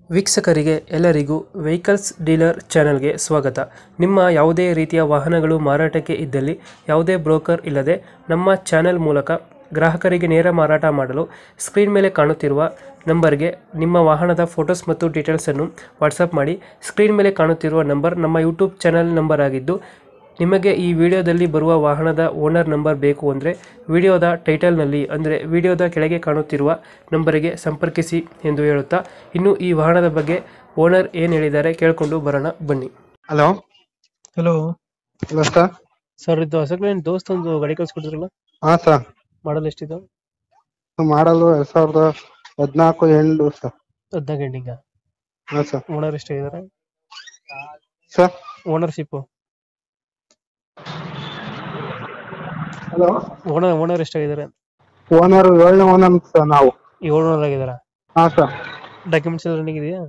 ವೀಕ್ಷಕರಿಗೆ ಎಲ್ಲರಿಗೂ vehicles dealer ಚಾನೆಲ್ಗೆ ಸ್ವಾಗತ. ನಿಮ್ಮ ಯಾವುದೇ ರೀತಿಯ ವಾಹನಗಳು ಮಾರಾಟಕ್ಕೆ ಇದ್ದಲ್ಲಿ ಯಾವುದೇ ಬ್ರೋಕರ್ ಇಲ್ಲದೆ ನಮ್ಮ ಚಾನೆಲ್ ಮೂಲಕ ಗ್ರಾಹಕರಿಗೆ ನೇರ ಮಾರಾಟ ಮಾಡಲು ಸ್ಕ್ರೀನ್ ಮೇಲೆ ಕಾಣುತ್ತಿರುವ ನಂಬರ್ಗೆ ನಿಮ್ಮ ವಾಹನದ ಫೋಟೋಸ್ ಮತ್ತು ಡೀಟೇಲ್ಸನ್ನು ವಾಟ್ಸಪ್ ಮಾಡಿ. ಸ್ಕ್ರೀನ್ ಮೇಲೆ ಕಾಣುತ್ತಿರುವ ನಂಬರ್ ನಮ್ಮ ಯೂಟ್ಯೂಬ್ ಚಾನೆಲ್ ನಂಬರ್ ಆಗಿದ್ದು, ನಿಮಗೆ ಈ ವಿಡಿಯೋದಲ್ಲಿ ಬರುವ ವಾಹನದ ಓನರ್ ನಂಬರ್ ಬೇಕು ಅಂದರೆ ವಿಡಿಯೋದ ಟೈಟಲ್ನಲ್ಲಿ ಅಂದರೆ ವಿಡಿಯೋದ ಕೆಳಗೆ ಕಾಣುತ್ತಿರುವ ನಂಬರಿಗೆ ಸಂಪರ್ಕಿಸಿ ಎಂದು ಹೇಳುತ್ತಾ, ಇನ್ನು ಈ ವಾಹನದ ಬಗ್ಗೆ ಓನರ್ ಏನು ಹೇಳಿದ್ದಾರೆ ಕೇಳಿಕೊಂಡು ಬರೋಣ ಬನ್ನಿ. Hello hello hello sir. Sir, ಇದು ಹೊಸಕ್ಲ ದೋಸ್ತ್ ಒಂದು ಗಾಡಿ ಕಳ್ಸಿಕೊಟ್ಟಿದ್ರಲ್ಲ, ಹಾ ಸರ್, ಮಾಡಲ್ ಎಷ್ಟಿದೆ? ಮಾಡಲು 2014 ಎಂಡು ಸರ್. 14 ಎಂಡಿಂಗ. ಹಾ ಸರ್. ಓನರ್ ಎಷ್ಟಾಗಿದ್ದಾರೆ? ಸರ್ ಓನರ್ಶಿಪ್ ಹಲೋ, ಓನರ್ ಎಷ್ಟಾಗಿದ್ದಾರೆ? ಓನರ್ 7ನೇ ಓನರ್ ಸರ್ ನಾವು. 7 ಆಗಿದಾರ? ಹಾ ಸರ್. ಡಾಕ್ಯುಮೆಂಟ್ಸ್ ಎಲ್ಲ ರನ್ನಿಂಗ್ ಇದೆಯಾ?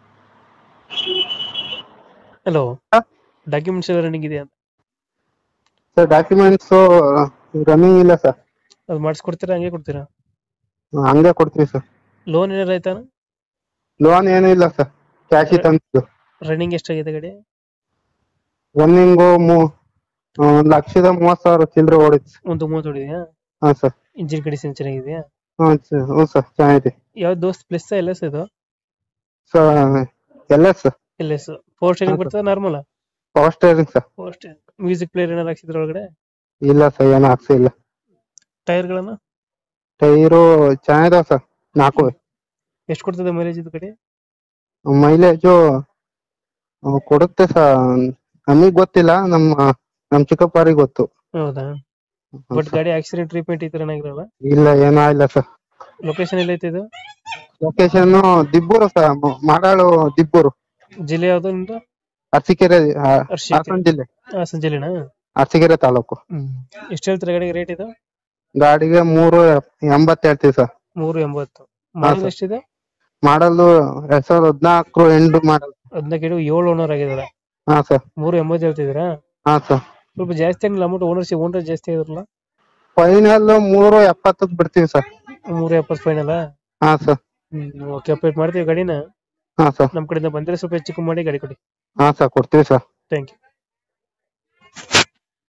ಹಲೋ, ಡಾಕ್ಯುಮೆಂಟ್ಸ್ ಎಲ್ಲ ರನ್ನಿಂಗ್ ಇದೆಯಾ ಸರ್? ಡಾಕ್ಯುಮೆಂಟ್ಸ್ ರನ್ನಿಂಗ್ ಇಲ್ಲ ಸರ್. ಅದು ಮಾಡಿಸ್ಕೊಡ್ತೀರಾ ಹಂಗೆ ಕೊಡ್ತೀರಾ? ಹಂಗೆ ಕೊಡ್ತೀವಿ ಸರ್. ಲೋನ್ ಏನಾರ ಆಯ್ತಾ? ಲೋನ್ ಏನೂ ಇಲ್ಲ ಸರ್, ಕ್ಯಾಶ್ ತಂದು. ರನ್ನಿಂಗ್ ಎಷ್ಟಾಗಿದೆ ಗಾಡಿ? ರನ್ನಿಂಗು 1,30,000 ಚಿಲ್ಲರೆ ಓಡಿತ್ತು. ಒಂದು 30 ಹೊಡಿದೆಯಾ? ಹಾ ಸರ್. ಇಂಜಿನ್ ಕಂಡೀಷನ್ ಚೆನ್ನಾಗಿದೆಯಾ? ಹ್ಞೂ ಸರ್, ಚೆನ್ನಾಗಿದೆ. ಯಾವ ದೋಸ್ತ್ ಪ್ಲಸ್ ಎಲ್ ಎಸ್ ಇದು? ಸರ್ ಎಲ್ಲ sir. L S four steering ಬರ್ತದೆ normal? Power steering sir. Four steering. Music player ಏನಾರು ಹಾಕ್ಸಿದ್ರ ಒಳಗಡೆ? ಇಲ್ಲ ಸರ್, ಏನು ಹಾಕ್ಸಿಲ್ಲ. ಟೈರ್ಗಳನ್ನ? Tyre ಚೆನ್ನಾಗಿದಾವ sir, 4. ಎಷ್ಟು ಕೊಡ್ತದೆ ಮೈಲೇಜ್ ಇದು ಗಾಡಿ? ಮೈಲೇಜು ಕೊಡುತ್ತೆ ಸರ್, ನಮಗ್ ಗೊತ್ತಿಲ್ಲ, ನಮ್ಮ ಚಿಕ್ಕಪ್ಪರಿಗೆ ಗೊತ್ತು. ಹೌದಾ? ಬಟ್ ಗಾಡಿ ಆಕ್ಸಿಡೆಂಟ್ ಟ್ರೀಟ್ಮೆಂಟ್ ಈ ತರ ಏನಾಗಿರಲ್ಲ? ಇಲ್ಲ, ಏನೂ ಇಲ್ಲ ಸರ್. ಲೊಕೇಶನ್ ಎಲ್ಲೈತೆ ಇದು? Location Dibburu sir, Madalu Dibburu. ಜಿಲ್ಲೆ ಯಾವ್ದು ನಿಮ್ದು? ಅರಸೀಕೆರೆ, ಹಾಸನ ಜಿಲ್ಲೆ. ಹಾಸನ ಜಿಲ್ಲೆನಾ? ಅರಸೀಕೆರೆ ತಾಲೂಕು. ಎಷ್ಟು ಹೇಳ್ತಾರೆ ಗಾಡಿಗೆ ರೇಟ್ ಇದು? ಗಾಡಿಗೆ 380 ಹೇಳ್ತೀವಿ ಸರ್. 380. ಮಾಡಲ್ ಎಷ್ಟಿದೆ? ಮಾಡಲು 2014 ಎಂಡು ಮಾಡಲ್. 14 7 ಓನರ್ ಆಗಿದಾರೆ. ಹಾ ಸರ್. 380 ಹೇಳ್ತಿದ್ದೀರಾ? ಹಾ ಸರ್. ಸ್ವಲ್ಪ ಜಾಸ್ತಿ ಆಗಿಲ್ಲ ಅಮೌಂಟ್, ಓನರ್ ಜಾಸ್ತಿ ಆಗಿರಲ್ಲ? ಫೈನಲ್ 370 ಬಿಡ್ತೀವಿ ಸರ್. 370 ಫೈನಲ್? ಹಾ ಸರ್. ಓಕೆ, ಅಪ್ಡೇಟ್ ಮಾಡ್ತೀವಿ ಗಾಡಿನ. ಹಾ ಸರ್. ನಮ್ಮ ಕಡೆಯಿಂದ ಬಂದರೆ ಸ್ವಲ್ಪ ಹೆಚ್ಚು ಕಮ್ಮಿ ಮಾಡಿ ಗಾಡಿ ಕೊಡಿ. ಹಾ ಸರ್, ಕೊಡ್ತೀವಿ ಸರ್. Thank you.